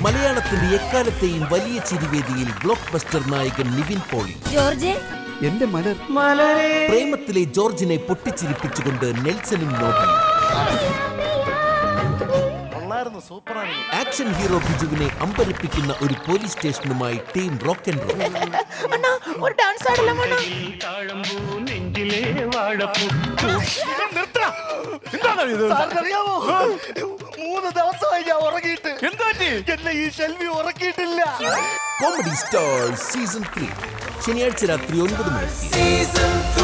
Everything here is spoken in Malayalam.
മലയാളത്തിന്റെ എക്കാലത്തെയും വലിയ ചിരിവേദിയിൽ ബ്ലോക്ക് ബസ്റ്റർ നായകൻ നിവിൻ പോളി. എന്റെ മലർ പ്രേമത്തിലെ ജോർജിനെ പൊട്ടിച്ചിരിപ്പിച്ചുകൊണ്ട് നെൽസനും നോബിയും. ആക്ഷൻ ഹീറോ ബിജുവിനെ അമ്പരപ്പിക്കുന്ന ഒരു പോലീസ് സ്റ്റേഷനുമായി team rock and roll. Comedy star season 3 ശനിയാഴ്ച രാത്രി 9 മണിക്ക്.